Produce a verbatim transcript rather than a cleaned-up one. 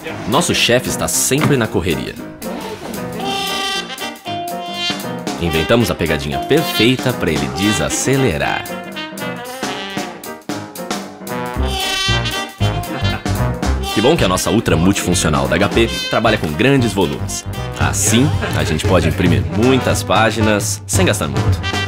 Nosso chefe está sempre na correria. Inventamos a pegadinha perfeita para ele desacelerar. Que bom que a nossa Ultra Multifuncional da H P trabalha com grandes volumes. Assim, a gente pode imprimir muitas páginas sem gastar muito.